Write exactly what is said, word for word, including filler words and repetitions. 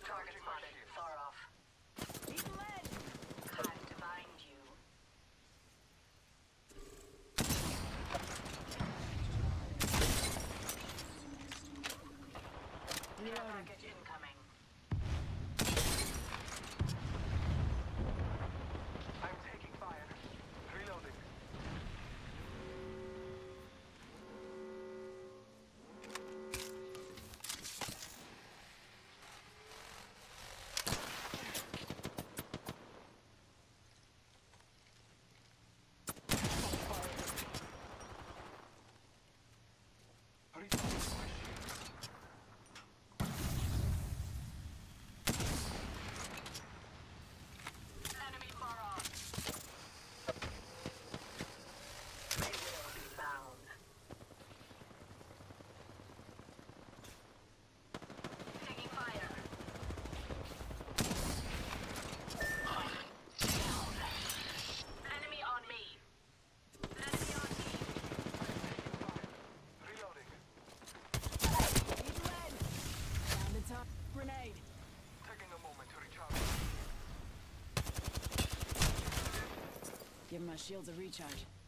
Target spotted. Far off. He's led. Time to bind you. Care package incoming. I'm taking fire. Reloading. Enemy far off. They will be bound. Taking fire. Down. Enemy on me. Enemy on me. Reloading. He's led. Down the top. Grenade. Taking a moment to recharge. Give my shields a recharge.